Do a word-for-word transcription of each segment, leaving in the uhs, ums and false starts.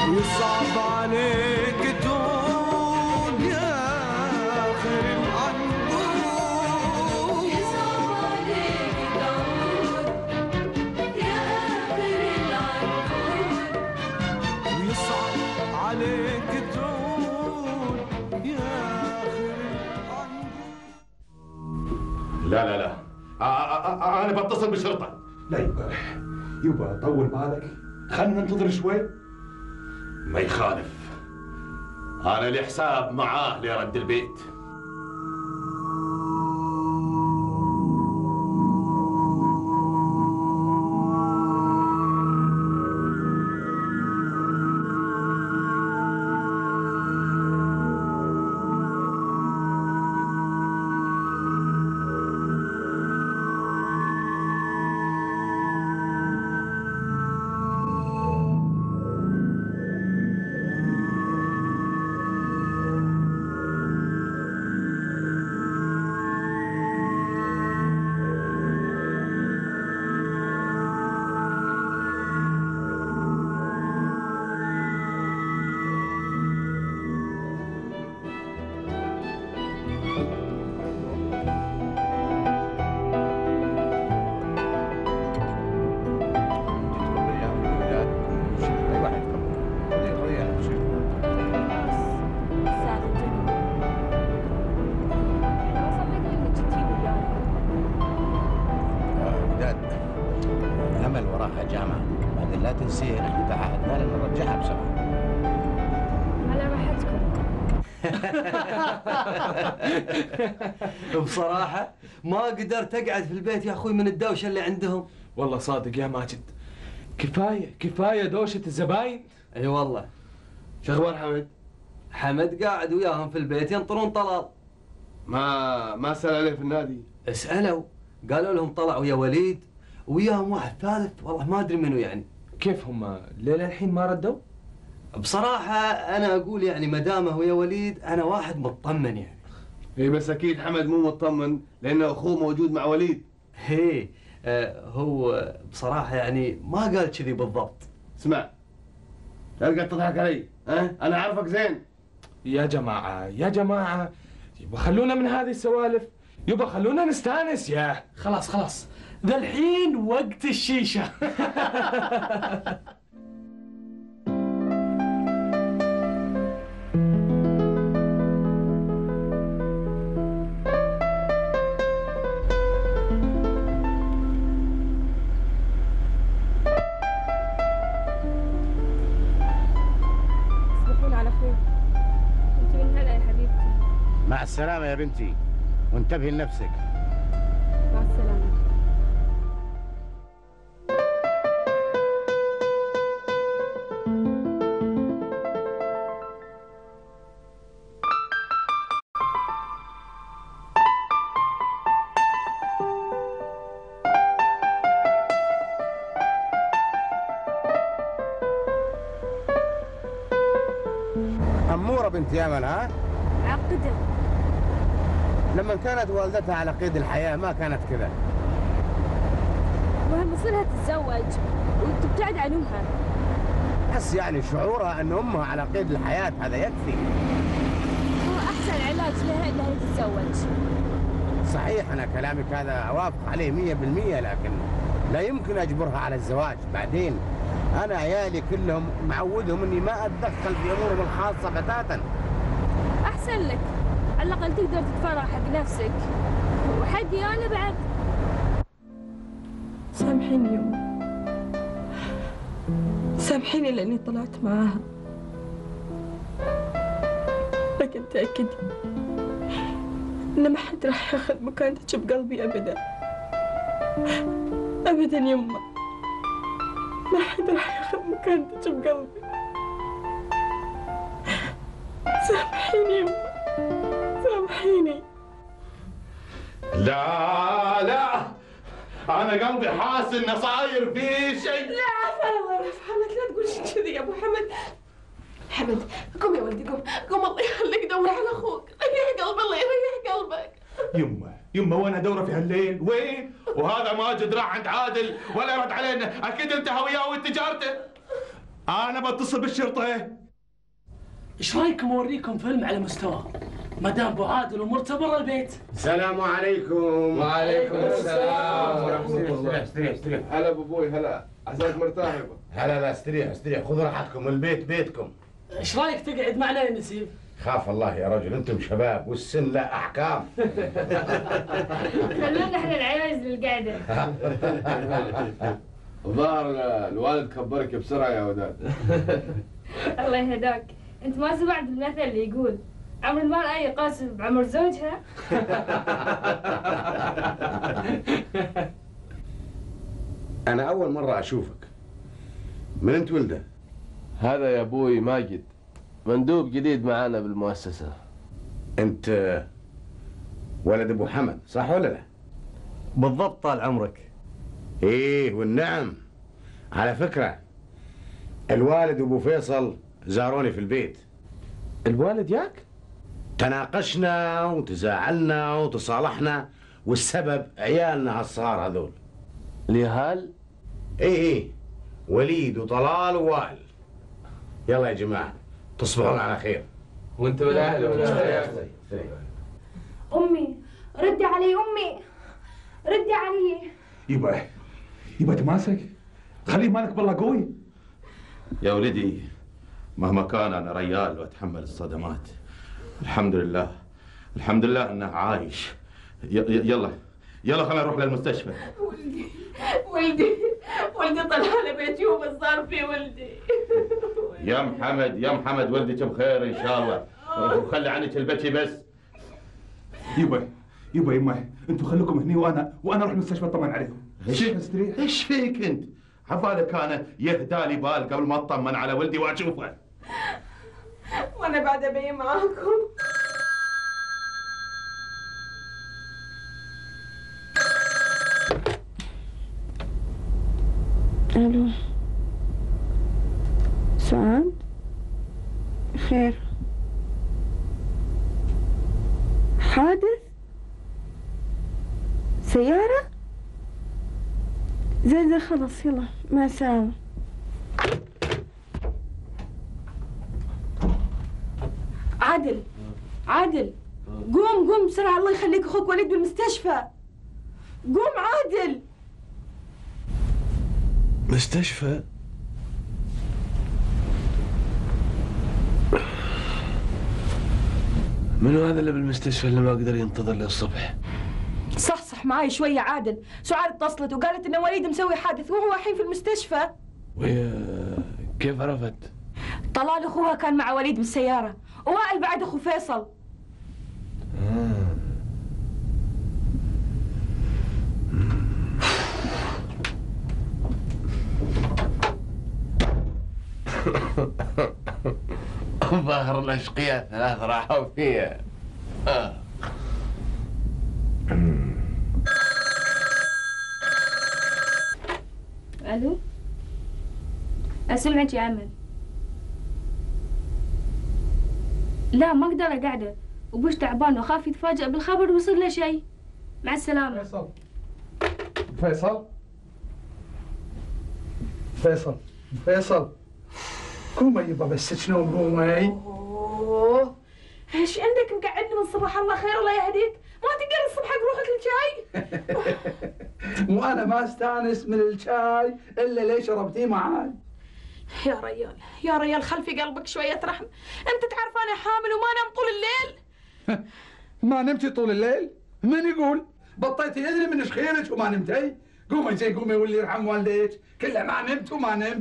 ويصعب عليك تقول يا آخر العنقود، يصعب عليك تقول يا آخر العنقود، ويصعب عليك تقول يا آخر العنقود. لا لا لا، أنا بتصل بالشرطة. لا يبا يبا طول بالك، خلنا ننتظر شوي. ما يخالف، أنا الحساب معاه لرد البيت. بصراحة ما قدرت أقعد في البيت يا أخوي من الدوشة اللي عندهم. والله صادق يا ماجد، كفاية كفاية دوشة الزباين. اي والله. شو اخبار حمد؟ حمد قاعد وياهم في البيت ينطرون طلال. ما ما سأل عليه في النادي؟ اسألوا، قالوا لهم طلعوا يا وليد وياهم واحد ثالث والله ما ادري منو يعني. كيف هم لين الحين ما ردوا؟ بصراحة أنا أقول يعني ما دامه يا وليد أنا واحد مطمن يعني. اي بس أكيد حمد مو مطمن لأنه أخوه موجود مع وليد. هي آه هو بصراحة يعني ما قال كذي بالضبط. اسمع، لا تقعد تضحك علي، ها؟ أنا أعرفك زين. يا جماعة يا جماعة يبا خلونا من هذه السوالف، يبا خلونا نستانس. يا خلاص خلاص ذا الحين وقت الشيشة. مع السلامة يا بنتي، وانتبهي لنفسك. مع السلامة. أمورة بنت يامن، ها؟ عقدة. لما كانت والدتها على قيد الحياة ما كانت كذا. وهم مصيرها تتزوج وتبتعد عن أمها. بس يعني شعورها أن أمها على قيد الحياة هذا يكفي. هو أحسن علاج لها إنها تتزوج. صحيح أنا كلامك هذا أوافق عليه مية بالمية، لكن لا يمكن أجبرها على الزواج. بعدين أنا عيالي كلهم معودهم إني ما أتدخل في أمورهم الخاصة بتاتا. أحسن لك، على الأقل تقدر تتفرغ حق نفسك وحقي أنا بعد. سامحيني يما، سامحيني لأني طلعت معاها، لكن تأكدي إن ما حد راح ياخذ مكانتك بقلبي أبدا أبدا يما، ما حد راح ياخذ مكانتك بقلبي. سامحيني يما، سامحيني. لا لا، أنا قلبي حاسس إنه صاير فيه شيء. لا عفا الله يرحم حمد، لا تقول كذي يا أبو حمد. حمد قوم يا ولدي، قوم قوم، الله يخليك دور على أخوك، ريح قلب الله يريح قلبك. يمه يمه وين ادوره في هالليل؟ وين؟ وهذا ماجد راح عند عادل ولا يرد علينا، اكيد انتهى وياه وتجارته. انا بتصل بالشرطه. ايش رايكم اوريكم فيلم على مستوى مدام ابو عادل ومرته برا البيت؟ السلام عليكم. وعليكم السلام ورحمه الله. استريح استريح. هلا بابوي هلا، عساك مرتاح يبا. هلا لا استريح استريح، خذوا راحتكم، البيت بيتكم. ايش رايك تقعد معنا يا نسيب؟ خاف الله يا رجل، انتم شباب والسن له احكام. خلونا احنا العيال للقعده. الظاهر الوالد كبرك بسرعه يا وداد. الله يهداك، انت ما سمعت المثل اللي يقول عمر المرأة يقاس بعمر زوجها؟ انا اول مره اشوفك. من انت ولده؟ هذا يا ابوي ماجد، مندوب جديد معانا بالمؤسسه. انت ولد ابو حمد صح ولا لا؟ بالضبط طال عمرك. ايه والنعم. على فكره الوالد وابو فيصل زاروني في البيت. الوالد ياك؟ تناقشنا وتزاعلنا وتصالحنا، والسبب عيالنا هالصغار هذول. اليهال؟ ايه ايه، وليد وطلال ووائل. يلا يا جماعه تصبحون على خير. وانت بالاهل والسلام. امي ردي علي، امي ردي علي. يبا يبا تماسك، خليه مالك بالله قوي. يا ولدي مهما كان انا ريال واتحمل الصدمات. الحمد لله الحمد لله انه عايش. ي- ي- يلا يلا خلينا نروح للمستشفى. ولدي ولدي ولدي طلع لي بيت يوم صار فيه ولدي. يا محمد يا محمد ولدك بخير ان شاء الله، وخلي عنك البكي بس. يبا يبا يما انتوا خليكم هني وانا وانا اروح المستشفى اطمن عليكم. ايش ايش فيك انت؟ عبالك انا يهدى لي بال قبل ما اطمن على ولدي واشوفه. وانا بعد ابي معاكم. الو سعاد، خير؟ حادث سيارة؟ زين زين خلص يلا مع السلامة. عادل عادل قوم قوم بسرعة، الله يخليك اخوك وليد بالمستشفى. قوم عادل. مستشفى؟ منو هذا اللي بالمستشفى اللي ما قدر ينتظر للصبح؟ صحصح معاي شوية عادل، سعاد اتصلت وقالت ان وليد مسوي حادث وهو الحين في المستشفى. وهي كيف عرفت؟ طلال اخوها كان مع وليد بالسيارة، ووائل بعد اخو فيصل. ظاهر الاشقياء ثلاث راحوا فيها. آه. الو اسمعك يا امل. لا ما اقدر اقعده، وبوش تعبان واخاف يتفاجئ بالخبر ويصير له شيء. مع السلامة. فيصل فيصل فيصل فيصل قومي يبا بس تنوم قومي. اوه ايش عندك مقعدني من صباح الله خير الله يهديك؟ ما تقدر الصبح حق روحك الشاي؟ وانا ما استانس من الشاي الا ليش شربتيه معاي. يا ريال يا ريال خل في قلبك شوية رحم، انت تعرف انا حامل وما انام طول الليل. ما نمتي طول الليل؟ من يقول؟ بطيتي يدري من شخيرك وما نمتي؟ قومي زي قومي واللي يرحم والديك، كله ما نمت وما نمت.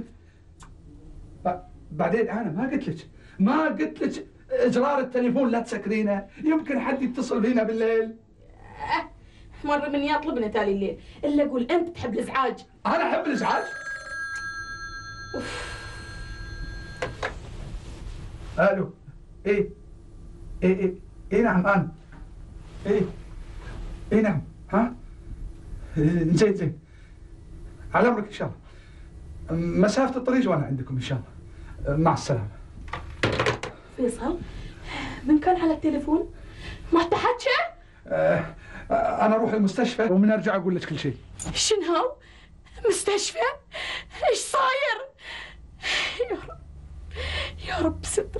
بعدين انا ما قلت لك ما قلت لك اجرار التليفون لا تسكرينه، يمكن حد يتصل فينا بالليل. مرة من يطلبنا تالي الليل الا اقول انت تحب الازعاج. انا احب الازعاج؟ الو ايه ايه ايه ايه نعم انا ايه ايه نعم ها إيه زين زين على امرك ان شاء الله، مسافة الطريق وانا عندكم ان شاء الله. مع السلامة. فيصل من كان على التليفون؟ ما تحكى؟ آه انا اروح المستشفى ومن ارجع اقول لك كل شيء. شنو؟ مستشفى؟ ايش صاير؟ يا يا رب ستر.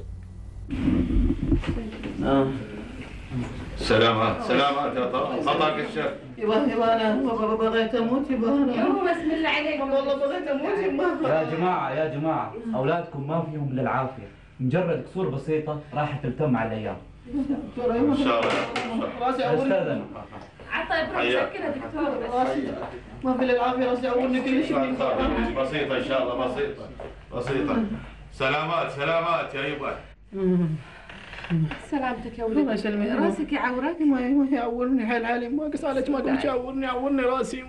سلامات سلامات يا طارق، خطاك الشر. يبا يبا انا بغيت اموت يبا انا. يابا بسم الله عليك. والله بغيت اموت يبا. يا جماعة يا جماعة أولادكم ما فيهم إلا العافية، مجرد كسور بسيطة راح تلتم مع الأيام. إن شاء الله. راسي عورني. أستاذنا. عطى بروح سكنة دكتور. راسي ما في الا العافية، راسي عورني كل شيء. بسيطة إن شاء الله، بسيطة بسيطة. سلامات سلامات يا يبا. سلامتك يا ولدي. الله يسلمك. راسك يعورك؟ ما ما يعورني حيل حالي، ما قص عليك، ما قمت يعورني يعورني راسي.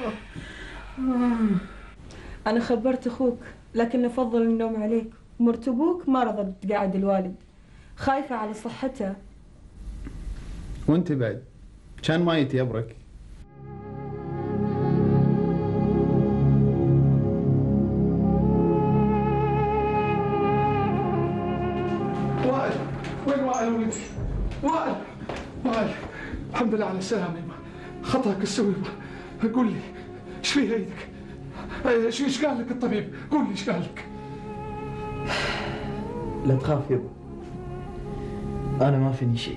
أنا خبرت أخوك لكنه فضل النوم عليك، مرت أبوك ما رضت تقعد الوالد، خايفة على صحته. وانت بعد كان ما يتيبرك. وائل، وين وائل ولدي؟ وائل وائل، الحمد لله على السلامة يما. خطأك السوي يما. قول لي ايش فيها ايدك؟ ايش ايش قال لك الطبيب؟ قول لي ايش قال لك؟ لا تخاف يبا، أنا ما فيني شيء.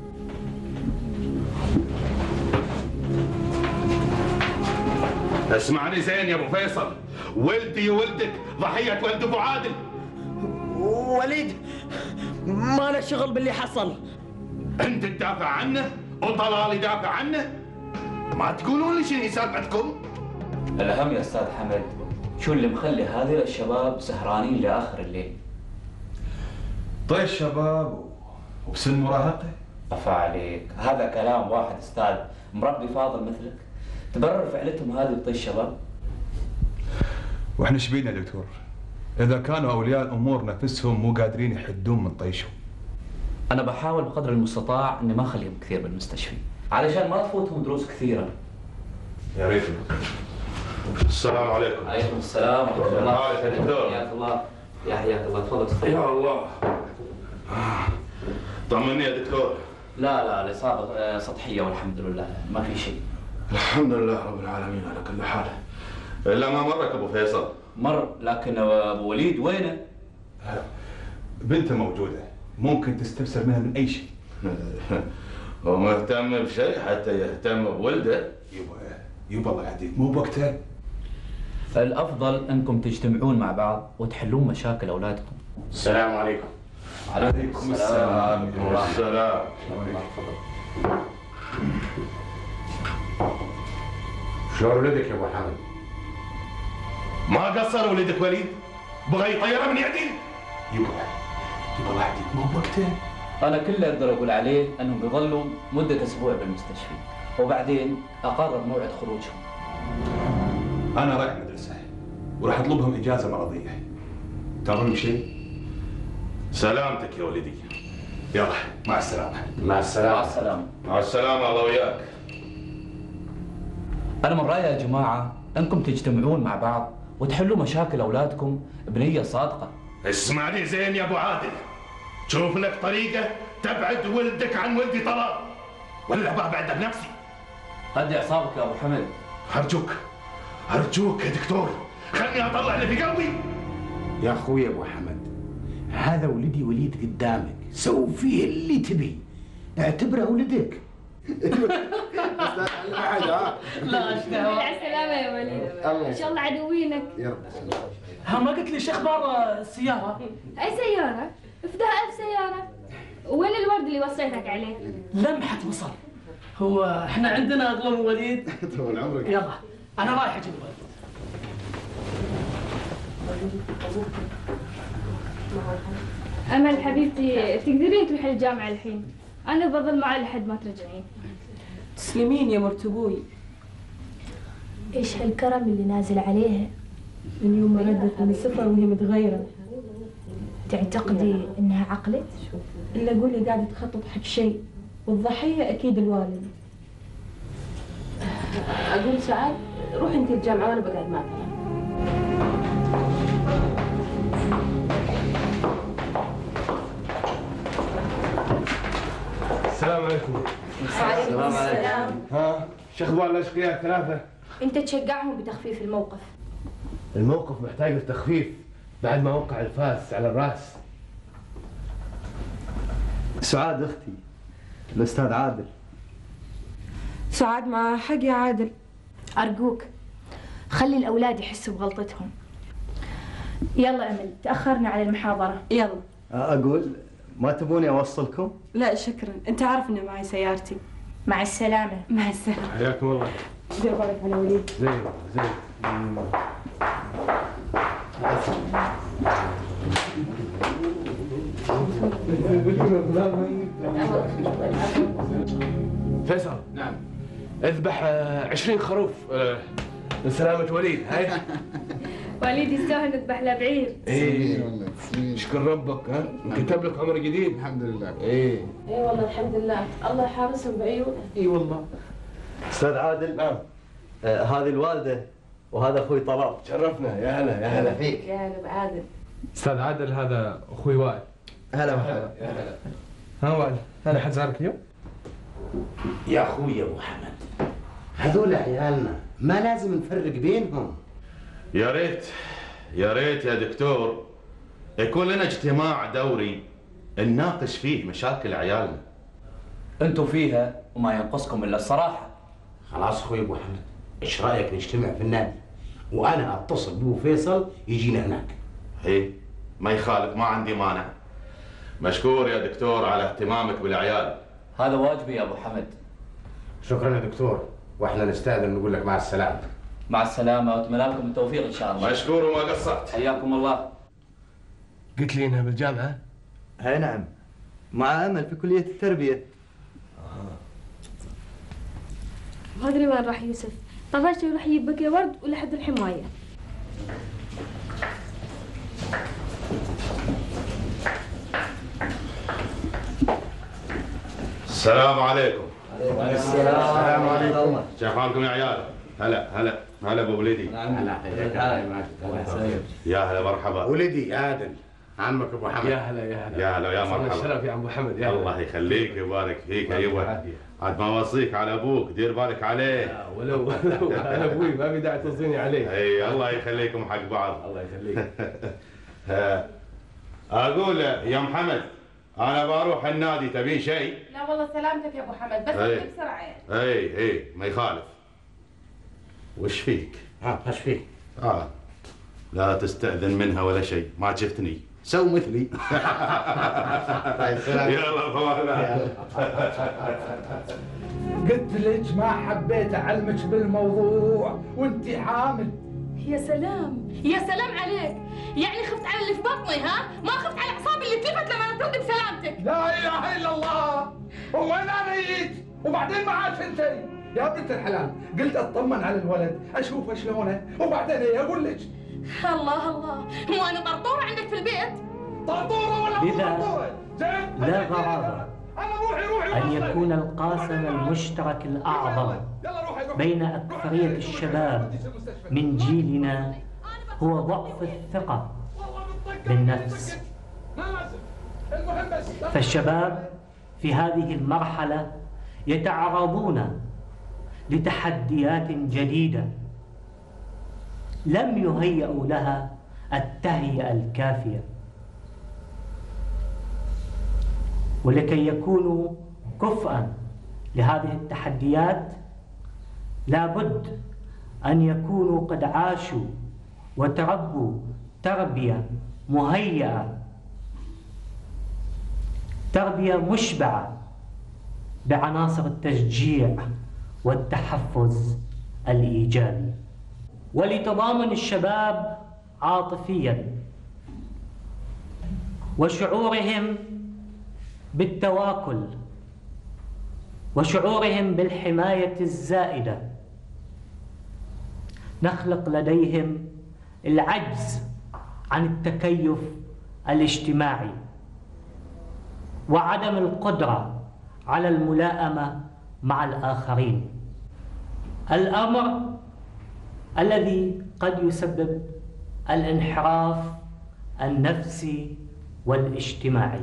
اسمعني زين يا ابو فيصل، ولدي وولدك ضحية ولد ابو عادل. وليد ما له شغل باللي حصل. انت تدافع عنه وطلال يدافع عنه؟ ما تقولون لي شنو سالفتكم؟ الأهم يا أستاذ حمد شو اللي مخلي هذه الشباب سهرانين لآخر الليل؟ طيش شباب وبسن مراهقة. عفا عليك، هذا كلام واحد أستاذ مربي فاضل مثلك تبرر فعلتهم هذه بطيش الشباب؟ واحنا ايش بينا دكتور؟ إذا كانوا أولياء الأمور نفسهم مو قادرين يحدون من طيشهم. أنا بحاول بقدر المستطاع إني ما أخليهم كثير بالمستشفى علشان ما تفوتهم دروس كثيرة. يا ريت. السلام عليكم. عليكم السلام ورحمة الله. يا دكتور. حياك الله. يا حياك الله، تفضل استاذ. يا الله. طمني يا دكتور. لا لا الإصابة سطحية والحمد لله، ما في شيء. الحمد لله رب العالمين على كل حال. إلا ما مرك أبو فيصل. مر، لكن أبو وليد وينه؟ بنته موجودة، ممكن تستفسر منها من أي شيء. هو مهتم بشيء حتى يهتم بولده؟ يبا يبا الله يهديك، مو بوقته. الأفضل أنكم تجتمعون مع بعض وتحلون مشاكل أولادكم. السلام عليكم. عليكم السلام ورحمة الله. السلام. شلون ولدك يا ابو حمد؟ ما قصر ولدك وليد؟ بغى يطيره من يدي؟ يبا يبا الله يهديك، مو بوقته. أنا كل اللي أقدر أقول عليه أنهم بيظلوا مدة أسبوع بالمستشفى وبعدين أقرر موعد خروجهم. أنا رايح مدرسة وراح أطلبهم إجازة مرضية. ترون شيء؟ سلامتك يا ولدي. يلا مع السلامة. مع السلامة. مع السلامة. مع السلامة الله وياك. أنا من رأيي يا جماعة أنكم تجتمعون مع بعض وتحلوا مشاكل أولادكم بنية صادقة. اسمعني زين يا أبو عادل، شوف لك طريقة تبعد ولدك عن ولدي طلال، ولا ببعد بنفسي. هدي أعصابك يا أبو حمد. أرجوك أرجوك يا دكتور، خلني أطلع اللي في قلبي. يا أخوي أبو حمد، هذا ولدي وليد قدامك، سوي فيه اللي تبي، اعتبره ولدك. لا اشتهى. مع السلامة يا وليد. إن شاء الله عدوينك. يا رب. ها ما قلت لي شو اخبار السياره؟ أي سيارة؟ افدها ألف سيارة. وين الورد اللي وصيتك عليه؟ لمحة وصل. هو احنا عندنا اغلى من وليد. طول عمرك. يلا انا رايح اجيب ولد. أمل حبيبتي تقدرين تروحي الجامعة الحين، أنا بظل معي لحد ما ترجعين. تسلمين يا مرت أبوي. ايش هالكرم اللي نازل عليها؟ من يوم ما ردت من السفر وهي متغيرة. تعتقدي انها عقلت؟ إلا قولي قاعدة تخطط حق شيء، والضحية أكيد الوالد. اقول سعاد روحي انت الجامعه وانا بقعد معك. السلام عليكم. وعليكم السلام. ها شو اخبار الاشقياء الثلاثة؟ انت تشجعهم بتخفيف الموقف. الموقف محتاج لتخفيف بعد ما وقع الفاس على الراس. سعاد اختي، الاستاذ عادل. سعاد مع حق يا عادل. أرجوك خلي الأولاد يحسوا بغلطتهم. يلا أمل، تأخرنا على المحاضرة. يلا. اقول ما تبوني اوصلكم؟ لا شكرا، انت عارف ان معي سيارتي. مع السلامة. مع السلامة. حياكم الله. دير بالك على وليد. زين زين. فيصل. نعم. اذبح عشرين خروف لسلامة وليد. هاي. وليد يستاهل نذبح له بعير. ايه اشكر ربك. ها كتب لك عمر جديد. الحمد لله. ايه اي والله الحمد لله، الله يحارسهم بعيونه. اي والله. استاذ عادل. نعم. آه هذه الوالده وهذا اخوي طلال. شرفنا. يا هلا يا هلا فيك. يا هلا بعادل. استاذ عادل هذا اخوي وائل. هلا وسهلا. يا هلا. ها وائل، هذا حد زارك اليوم؟ يا اخوي ابو حمد، هذول عيالنا ما لازم نفرق بينهم. يا ريت يا ريت يا دكتور يكون لنا اجتماع دوري نناقش فيه مشاكل عيالنا. انتم فيها وما ينقصكم الا الصراحه. خلاص اخوي ابو حمد، ايش رايك نجتمع في النادي وانا اتصل بابو فيصل يجينا هناك؟ ايه ما يخالف، ما عندي مانع. مشكور يا دكتور على اهتمامك بالعيال. هذا واجبي يا ابو حمد. شكرا يا دكتور، واحنا نستاذن نقول لك مع السلامه. مع السلامه واتمنى لكم التوفيق ان شاء الله. مشكور وما قصرت. حياكم الله. قلت لي انها بالجامعه؟ اي نعم، مع امل في كليه التربيه. ما ادري وين راح يوسف، طفشت يروح يجيب بقيه ورد ولحد الحمايه. السلام عليكم. وعليكم السلام ورحمه الله. كيف حالكم يا عيال؟ هلا هلا هلا ابو وليدي. هلا يا هلا مرحبا. ولدي عادل، عمك ابو حمد. يا هلا يا هلا. يا هلا يا مرحبا. الشرف يا ابو حمد. يا الله يخليك ويبارك فيك. ايوه عاد ما اوصيك على ابوك، دير بالك عليه. ولو ولو انا ابوي ما في داعي توصيني عليه. اي الله يخليكم حق بعض. الله يخليك. اقول يا محمد انا بروح النادي، تبين شيء؟ لا والله سلامتك يا ابو حمد، بس أي. اجي بسرعه يعني. اي اي ما يخالف. وش فيك؟ ها ايش فيك؟ اه لا تستأذن منها ولا شيء، ما شفتني سو مثلي. يلا فوالا. قلت لك ما حبيت اعلمك بالموضوع وانت حامل. يا سلام يا سلام عليك، يعني خفت على اللي في بطني ها؟ ما خفت على اعصابي اللي تلفت لما ترد بسلامتك. لا اله الا الله، وين انا جيت وبعدين معاك انت يا بنت الحلال. قلت اطمن على الولد اشوفه شلونه وبعدين ايه اقول لك. الله الله، مو انا طرطوره عندك في البيت؟ طرطوره ولا مو طرطوره؟ زين لا غرابة أن يكون القاسم المشترك الأعظم بين أكثرية الشباب من جيلنا هو ضعف الثقة بالنفس. فالشباب في هذه المرحلة يتعرضون لتحديات جديدة لم يهيئوا لها التهيئة الكافية، ولكي يكونوا كفءا لهذه التحديات لابد أن يكونوا قد عاشوا وتربوا تربية مهيئة، تربية مشبعة بعناصر التشجيع والتحفز الإيجابي، ولتضامن الشباب عاطفيا وشعورهم بالتواكل وشعورهم بالحماية الزائدة، نخلق لديهم العجز عن التكيف الاجتماعي وعدم القدرة على الملائمة مع الآخرين، الأمر الذي قد يسبب الانحراف النفسي والاجتماعي.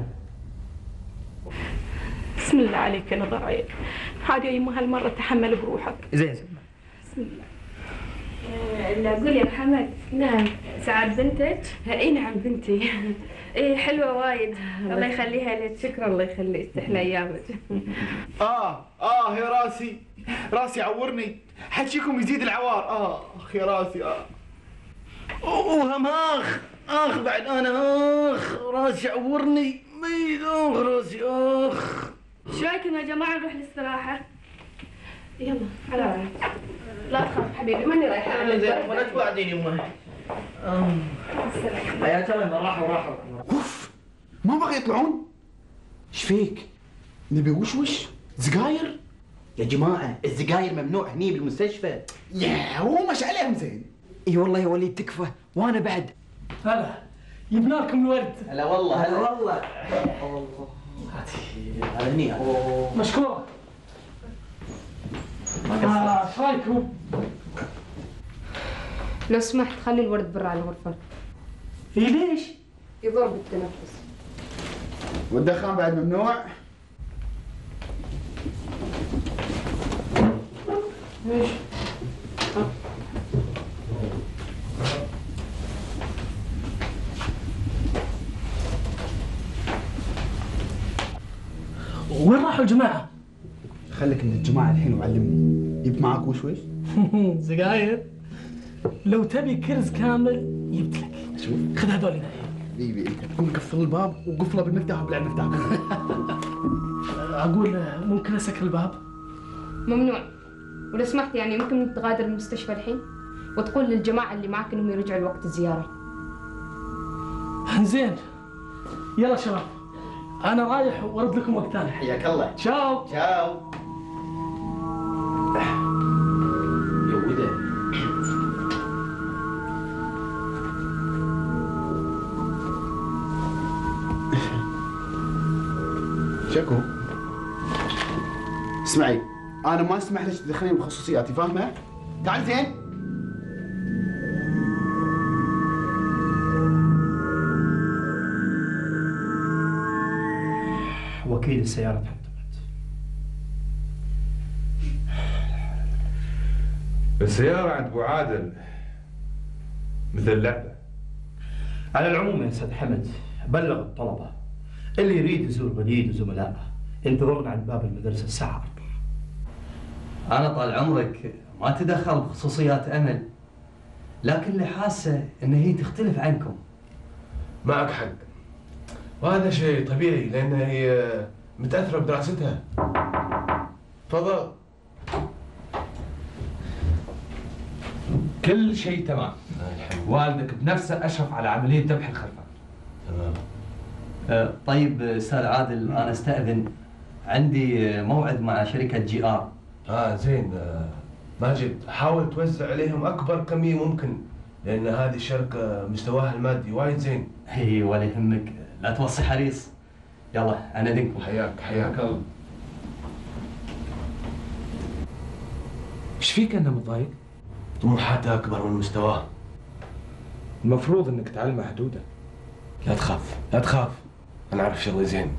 بسم الله عليك يا نظر عين، هذه يمه هالمره تحمل بروحك. زين زين. بسم الله. لا قول يا محمد. نعم. سعاد بنتك؟ اي نعم بنتي. ايه حلوة وايد، الله يخليها لك. شكرا الله يخليك، تحلى ايامك. اه اه يا راسي، راسي عورني، حكيكم يزيد العوار. اه اخ يا راسي. اه وهم اخ اخ بعد انا اخ راسي عورني ميت. اخ راسي اخ. شو رايكم يا جماعة نروح الاستراحة؟ يلا على راحتك. لا تخاف حبيبي ماني رايحة. انا زين ولا توعديني يمه. حياك الله. راحوا راحوا. اوف ما بغى يطلعون؟ ايش فيك؟ نبي وش وش؟ سجاير؟ يا جماعة السجاير ممنوع هني بالمستشفى. يا هو مش عليهم زين. اي والله يا وليد تكفى وانا بعد. هلا جبنا لكم الورد. هلا والله هلا والله. هلا هني. مشكور. آه، ايش رايكم؟ لو سمحت خلي الورد برا على الغرفة. اي ليش؟ يضر بالتنفس. والدخان بعد ممنوع؟ ايش؟ وين راحوا الجماعة؟ خليك من الجماعة الحين وعلمني. جبت معاك وش وش؟ سجاير؟ لو تبي كرز كامل جبت لك. شوف خذ هذول. حبيبي انت قوم قفل الباب وقفله بالمفتاح وبلع المفتاح. اقول ممكن اسكر الباب؟ ممنوع. ولو سمحت يعني ممكن تغادر المستشفى الحين وتقول للجماعة اللي معك انهم يرجعوا لوقت الزيارة. زين. يلا شباب انا رايح وارد لكم وقت ثاني. حياك الله. تشاو. تشاو. يا وده شكو اسمعي، انا ما اسمح لك تدخلين بخصوصياتي، فاهمه؟ تعال زين. وكيل السيارة تحطمت. السيارة عند ابو عادل مثل لعبة. على العموم يا استاذ حمد بلغ الطلبة اللي يريد يزور وليد وزملائه ينتظرنا عند باب المدرسة الساعة أربعة. أنا طال عمرك ما تدخل بخصوصيات أمل، لكن اللي حاسة إن هي تختلف عنكم. معك حق، وهذا شيء طبيعي لأن هي متأثرة بدراستها. تفضل. كل شيء تمام. والدك بنفسه أشرف على عملية ذبح الخلفان. تمام. أه طيب أستاذ عادل أنا أستأذن، عندي موعد مع شركة جي آر. آه زين. آه ماجد حاول توزع عليهم أكبر كمية ممكن، لأن هذه الشركة مستواها المادي وايد زين. هي ولا يهمك، لا توصي حريص. يلا أنا دينكم. حياك حياك الله. ايش فيك أنا متضايق؟ طموحاته أكبر من مستواه. المفروض إنك تعلمه حدوده. لا تخاف لا تخاف، أنا أعرف شغلي زين.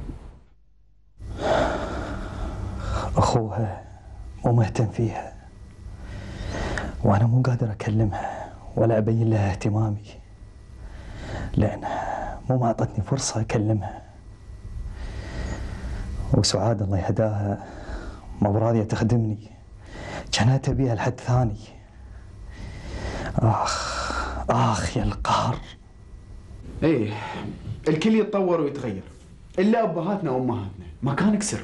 أخوها مو مهتم فيها، وأنا مو قادر أكلمها ولا أبين لها اهتمامي، لأنها مو معطتني فرصة أكلمها. وسعاد الله يهداها ما براضية تخدمني، كانت تبيها لحد ثاني. آخ آخ يا القهر. ايه الكل يتطور ويتغير، الا ابهاتنا وامهاتنا ما كان كسر.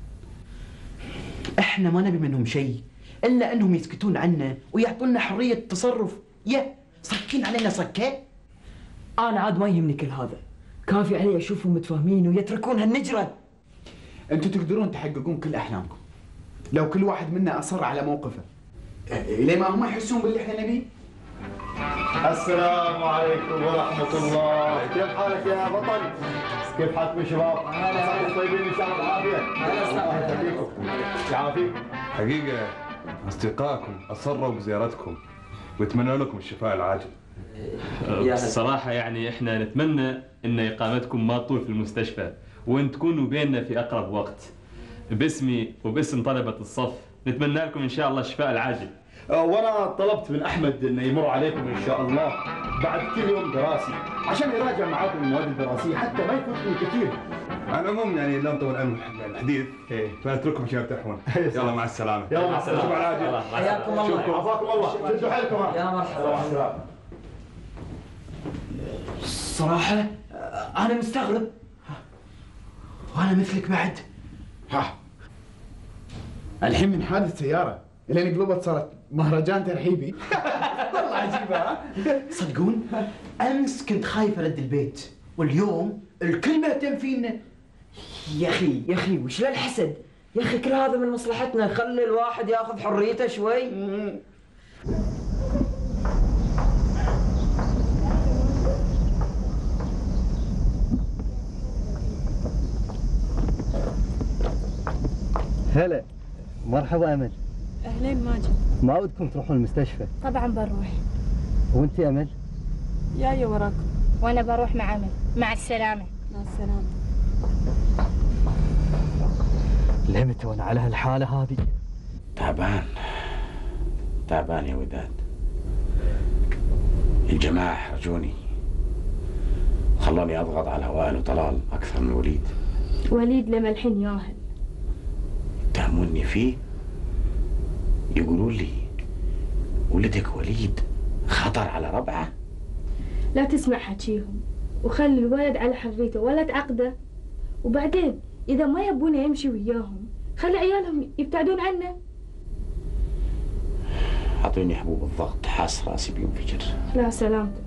احنا ما نبي منهم شيء الا انهم يسكتون عنا ويعطونا حريه التصرف. يا صكين علينا صكه. انا عاد ما يهمني كل هذا، كافي علي اشوفهم متفاهمين ويتركون هالنجره. انتم تقدرون تحققون كل احلامكم لو كل واحد منا اصر على موقفه، ليه ما هم يحسون باللي احنا نبيه. السلام عليكم ورحمة الله، كيف حالك يا بطل؟ كيف حالكم يا شباب؟ صحتكم طيبين إن شاء الله بالعافية؟ الله يخليكم يعافيكم. حقيقة أصدقائكم أصروا بزيارتكم ويتمنى لكم الشفاء العاجل. الصراحة يعني إحنا نتمنى إن إقامتكم ما تطول في المستشفى وإن تكونوا بيننا في أقرب وقت. باسمي وباسم طلبة الصف نتمنى لكم إن شاء الله الشفاء العاجل. وانا طلبت من احمد انه يمر عليكم ان شاء الله بعد كل يوم دراسي عشان يراجع معاكم المواد الدراسيه حتى ما يفوتكم كثير. على العموم يعني لا نطول عنكم الحديث فنترككم عشان ترتاحون. يلا مع السلامه. يلا مع السلامه. نشوفكم على العاجل. حياكم الله. عافاكم الله. شدوا حيلكم. يا مرحبا. الصراحة أنا مستغرب. وأنا مثلك بعد. ها الحين من حادث سيارة لين قلبت صارت مهرجان ترحيبي. والله عجيبة ها؟ صدقون أمس كنت خايف أرد البيت واليوم الكل مهتم فينا. يا أخي يا أخي وش للحسد؟ يا أخي كل هذا من مصلحتنا، خلي الواحد ياخذ حريته شوي. هلا مرحبا أمل. أهلين ماجد. ما ودكم تروحون المستشفى؟ طبعا بروح. وانت أمل؟ جاية وراكم. وانا بروح مع أمل. مع السلامة. مع السلامة. لمتى وانا على هالحالة هذه؟ تعبان تعبان يا وداد. الجماعة حرجوني خلوني أضغط على وائل وطلال أكثر من وليد. وليد لما الحين ياهل. يتهموني فيه، يقولون لي ولدك وليد خطر على ربعه. لا تسمع حكيهم وخلي الولد على حريته ولا تعقده. وبعدين إذا ما يبونه يمشي وياهم خلي عيالهم يبتعدون عنه. أعطوني حبوب الضغط حاس راسي بينفجر. لا سلامتك.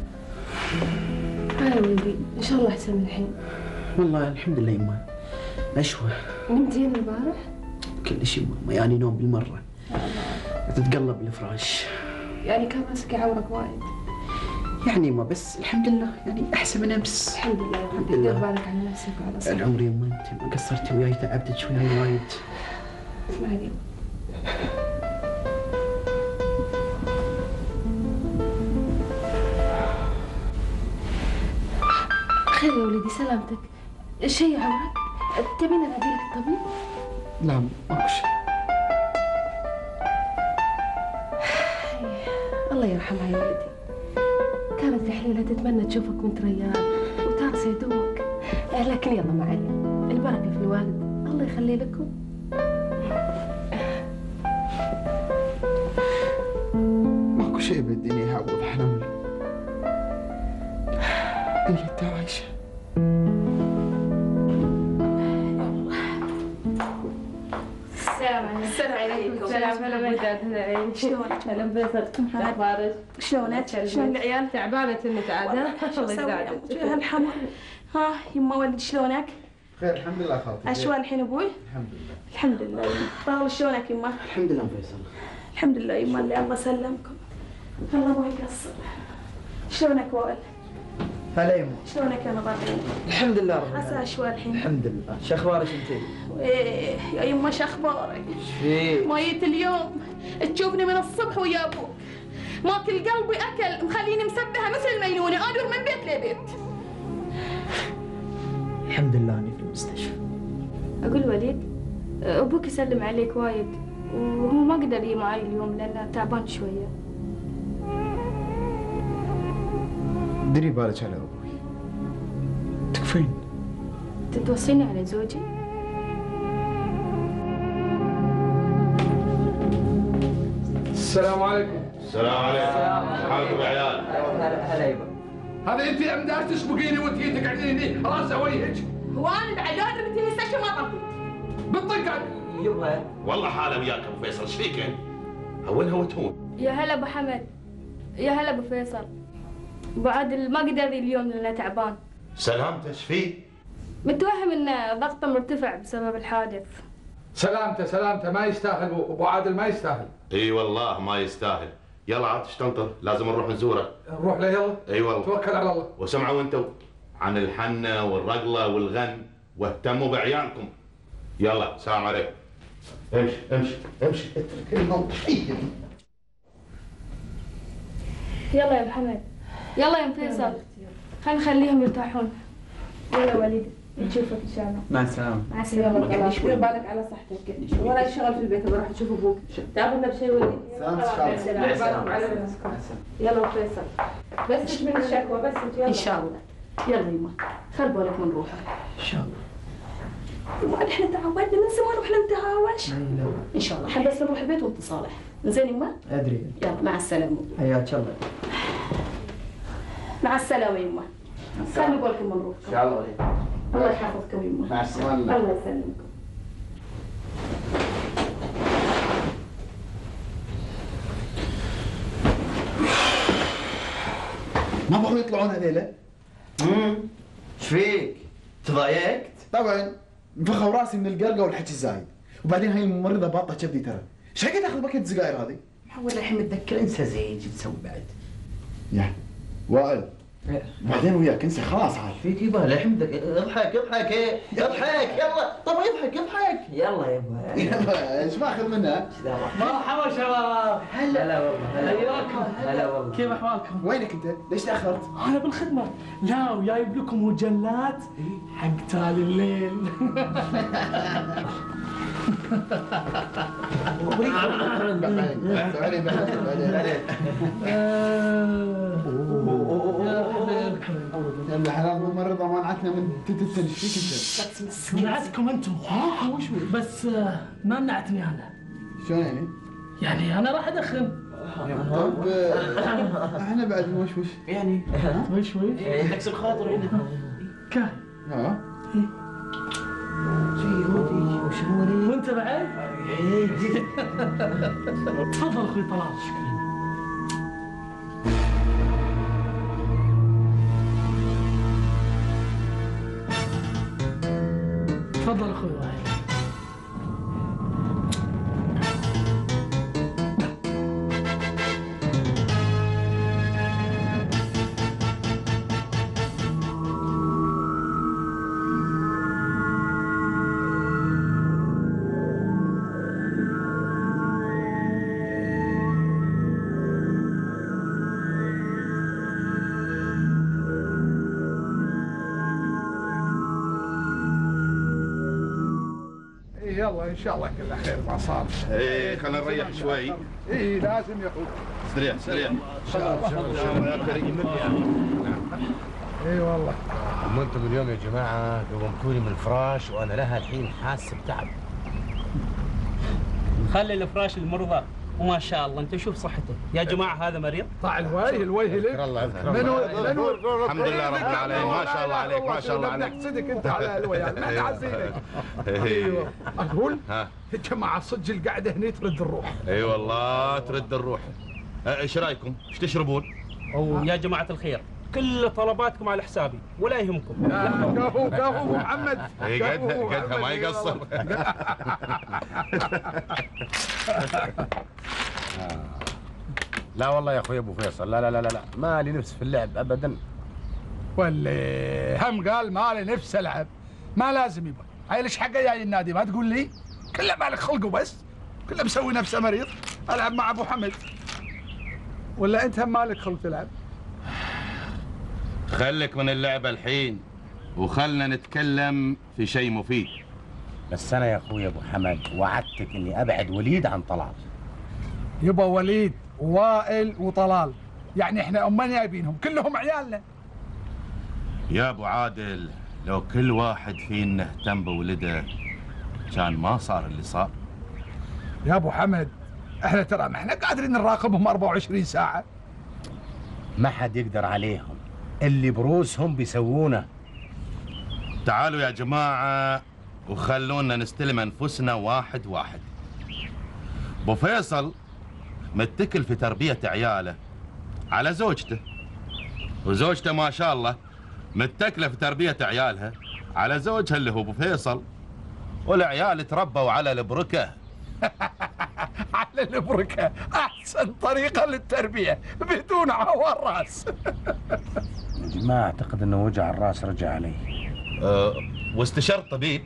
هلا ولدي ان شاء الله احسن الحين. والله الحمد لله يما. نشوة. نمت زين البارح؟ كل شيء ماما يعني نوم بالمرة. تتقلب الفراش. يعني كان راسك يعورك وايد؟ يعني ما بس الحمد لله يعني احسن من امس. الحمد لله يا ولدي. دير بالك على نفسك وعلى صحتك. العمر يما انت ما قصرتي وياي تعبتك وياي وايد. ما عليك. خير يا ولدي سلامتك. شيء يعورك؟ تبين انادي لك الطبيب؟ لا ماكو شيء. الله يرحمها يا ولدي. كانت تحليلها تتمنى تشوفك وانت ريال وتعصي دوك. لكن يلا ما عليك. البركة في الوالد. الله يخلي لكم. ماكو شيء بالدنيا يعوض حنان اللي انت عايشه. السلام عليكم. السلام عليكم. السلام عليكم. شلونك؟ هلا بيصل. اخبارك؟ شلونك؟ شلون العيال؟ تعبانة تنك عاد. الله يساعدك. هالحمر. ها يما ولد شلونك؟ خير الحمد لله خالتي. اشوان الحين ابوي؟ الحمد لله. الحمد لله. طال شلونك يما؟ الحمد لله فيصل. الحمد لله يما اللي الله سلمكم. الله ما يقصر. شلونك وائل؟ هلا يما. شلونك يا نظافين؟ الحمد لله رب عسى اشوان الحين. الحمد لله. شو اخبارك انت؟ ايه يا يما شو اخبارك؟ فيك؟ ما جيت اليوم تشوفني من الصبح ويا ابوك. ماكل قلبي اكل مخليني مسبحه مثل المينونه ادور من بيت لبيت. الحمد لله اني في المستشفى. اقول وليد ابوك يسلم عليك وايد وهو ما قدر يجي معي اليوم لانه تعبان شويه. ديري بالك على ابوي. تكفين. تتوصيني على زوجي؟ السلام عليكم. السلام عليكم. حالكم يا عيال؟ هلا يبا. هذا انت عم دار تسبقيني وانت جيتك قاعدين هني راسه وجهك. هو انا بعد لازم انت المستشفى ما طلبت. بالطقه. يبا والله حاله وياك ابو فيصل، ايش فيك انت؟ هون هوتون. يا هلا ابو حمد. يا هلا ابو فيصل. ابو عادل ما قدر اليوم لانه تعبان. سلامته ايش فيه؟ متوهم ان ضغطه مرتفع بسبب الحادث. سلامته سلامته ما يستاهل ابو عادل ما يستاهل. اي والله ما يستاهل. يلا عاد ايش تنطر؟ لازم نروح نزوره. نروح له يلا. اي والله. توكل على الله. وسمعوا انتم عن الحنه والرقله والغن واهتموا بعيالكم. يلا السلام عليكم. امشي امشي امشي اترك الموضوعيه. يلا يا محمد. يلا يا فيصل. خلينا نخليهم يرتاحون. يلا وليدي. نشوفك ان شاء الله. مع السلامة. مع السلامة. يلا دير بالك على صحتك. ولا شغل في البيت بروح اشوف ابوك. تعبنا بشيء ولدي. مع السلامة. يلا فيصل. بس مش من الشكوى بس انت يلا. ان شاء الله. يلا يما خل بالك من روحك. ان شاء الله. وبعد احنا تعودنا من زمان واحنا نتهاوش. ان شاء الله احنا بس نروح البيت ونتصالح. زين يما؟ ادري. يلا مع السلامة. حياك الله. مع السلامة يما. خلي بالكم من روحكم. ان شاء الله. الله يحفظكم يما. مع السلامة. الله يسلمكم. ما بغوا يطلعون هذيلا؟ امم ايش فيك؟ تضايقت؟ طبعا انفخوا راسي من القرقه والحكي الزايد، وبعدين هاي الممرضه باطه كبدي ترى، ايش حق تاخذ باكيت السجاير هذه؟ محول الحين متذكر انسى زين شو تسوي بعد؟ يا وائل بعدين وياك انسى خلاص عاد. فيك يبا الحين متذكر اضحك اضحك ايه اضحك يلا طب اضحك اضحك يلا يبا يلا ايش باخذ منها؟ مرحبا شباب. هلا هلا والله حياكم. هلا والله. كيف احوالكم؟ وينك انت؟ ليش تاخرت؟ انا بالخدمه. لا وجايب لكم مجلات حق تالي الليل. يلا حلال ممرضه منعتنا من تتسن. ايش فيك انت؟ منعتكم انتم. ها وش بس ما منعتني انا. شلون يعني؟ يعني انا راح ادخن. طب احنا بعد نوشوش يعني وشوش تكسر خاطر هنا كان ها وانت بعد؟ تفضل اخوي طلال. تفضل اخوي وائل. يلا ان شاء الله كله خير ما صار. ايه خلينا نريح شوي. ايه لازم يا اخوي. استريح استريح. يا كريم. اي والله. وانتم اليوم يا جماعه قومتوني من الفراش وانا لها الحين حاسس بتعب. خلي الفراش المرضى وما شاء الله انت شوف صحته يا جماعه. هذا مريض طع الوجه الوجه لك. الله يذكر منو منو الحمد لله رب العالمين. ما شاء الله عليك ما شاء الله عليك. صدق انت على الوجه ما تعزينك. ايوه اقول ها جماعه صدق القعده هني ترد الروح. اي والله ترد الروح. ايش رايكم؟ ايش تشربون؟ او يا جماعه الخير كل طلباتكم على حسابي ولا يهمكم. كفو كفو محمد. اي قدها قدها ما يقصر. لا والله يا اخوي ابو فيصل لا لا لا لا ما لي نفس في اللعب ابدا. واللي هم قال ما لي نفس العب. ما لازم يبا. هاي ليش حقه جاي النادي ما تقول لي؟ كله مالك خلقه بس. كله مسوي نفسه مريض. العب مع ابو حمد. ولا انت هم مالك خلق تلعب؟ خلك من اللعبة الحين وخلنا نتكلم في شيء مفيد. بس انا يا اخوي ابو حمد وعدتك اني ابعد وليد عن طلال. يبا وليد ووائل وطلال يعني احنا امنا جايبينهم كلهم عيالنا. يا ابو عادل لو كل واحد فينا اهتم بولده كان ما صار اللي صار. يا ابو حمد احنا ترى ما احنا قادرين نراقبهم أربعة وعشرين ساعة. ما حد يقدر عليهم. اللي بروسهم بيسوونه. تعالوا يا جماعة وخلونا نستلم انفسنا واحد واحد. ابو فيصل متكل في تربية عياله على زوجته، وزوجته ما شاء الله متكلة في تربية عيالها على زوجها اللي هو ابو فيصل، والعيال تربوا على البركة. على البركة احسن طريقة للتربية بدون عوار راس. يا جماعة اعتقد انه وجع الراس رجع علي. أه واستشرت طبيب؟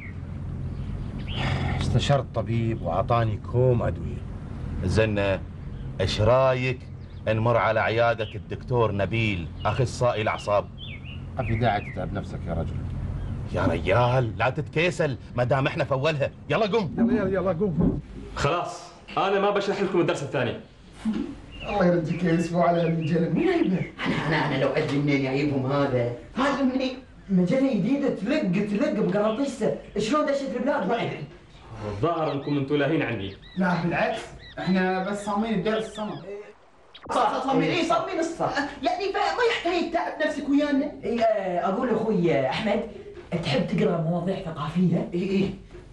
استشرت طبيب واعطاني كوم ادوية. زين ايش رايك نمر على عيادة الدكتور نبيل اخصائي الاعصاب؟ ما في داعي تتعب نفسك يا رجل. يا ريال لا تتكيسل ما دام احنا في اولها، يلا قوم. يلا يلا يلا قوم. خلاص انا ما بشرح لكم الدرس الثاني. الله يرجيك يا يوسف على المجله، مين جايبه؟ انا انا انا لو ادري منين جايبهم هذا، هذا منين؟ مجله جديده تلق تلق بقراطيسه، شلون دشت البلاد ما ادري. الظاهر انكم انتم لاهين عني. لا بالعكس، احنا بس صامين الدرس الصمت. صح صامين اي صامين الصح، يعني ما يحتاج تتعب نفسك ويانا. اي اقول اخوي احمد تحب تقرا مواضيع ثقافيه؟ اي اي.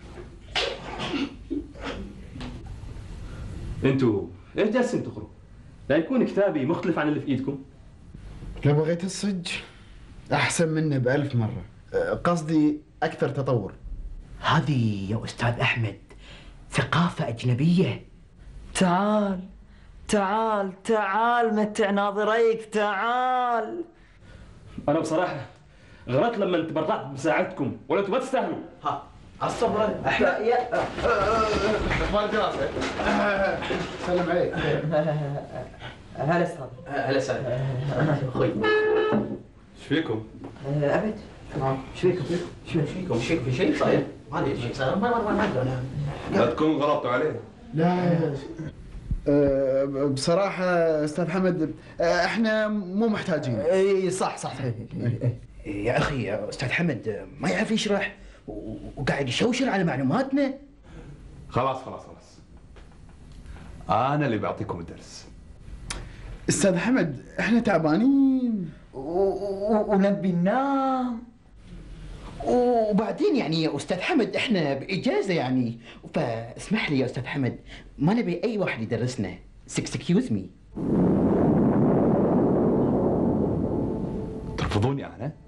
انتوا ايش جالسين تقروا؟ لا يكون كتابي مختلف عن اللي في ايدكم. لو بغيت الصج احسن منه بألف مره، قصدي اكثر تطور. هذه يا استاذ احمد ثقافه اجنبيه. تعال تعال تعال متع ناظريك تعال. انا بصراحه غلطت لما تبرعت بمساعدتكم ولا انتم ما تستاهلوا. ها الصبر احمد يا اخبار دراسه. سلم عليك. هلا استاذ. هلا سهلا. اخوي ايش فيكم؟ ابد تمام. ايش فيكم؟ شو فيكم؟ ايش فيكم؟ في شيء صاير؟ ما ادري ايش صاير. ما ما ما لا تكون غلطتوا عليه. لا أه بصراحة أستاذ حمد احنا مو محتاجين. اي صح صح. يا اخي يا استاذ حمد ما يعرف يشرح وقاعد يشوشر على معلوماتنا. خلاص خلاص خلاص. أنا اللي بعطيكم الدرس. أستاذ حمد احنا تعبانين ونبي ننام. وبعدين يعني يا استاذ حمد احنا باجازه يعني، فاسمح لي يا استاذ حمد ما نبي اي واحد يدرسنا. اكسكيوز مي. ترفضوني انا؟